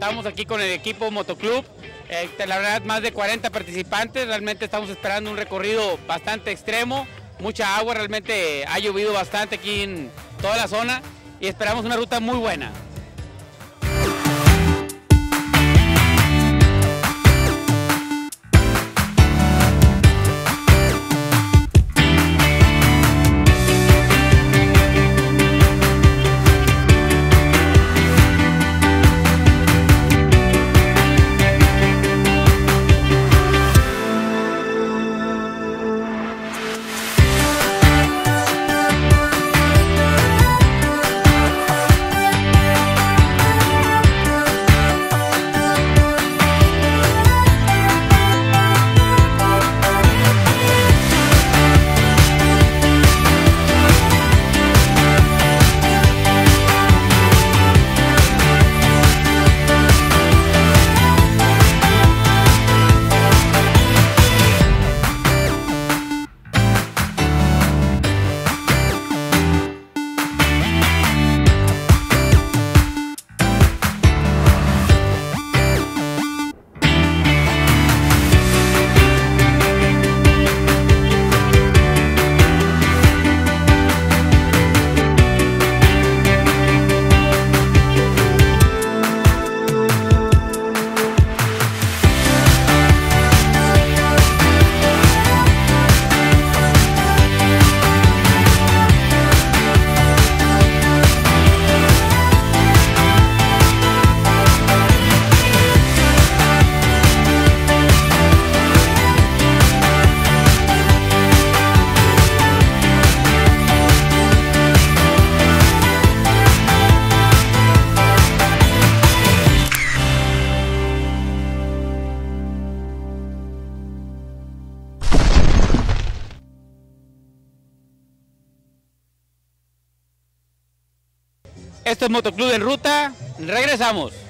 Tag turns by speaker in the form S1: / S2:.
S1: Estamos aquí con el equipo Motoclub, la verdad más de 40 participantes, realmente estamos esperando un recorrido bastante extremo, mucha agua, realmente ha llovido bastante aquí en toda la zona y esperamos una ruta muy buena. Esto es Motoclub en Ruta, regresamos.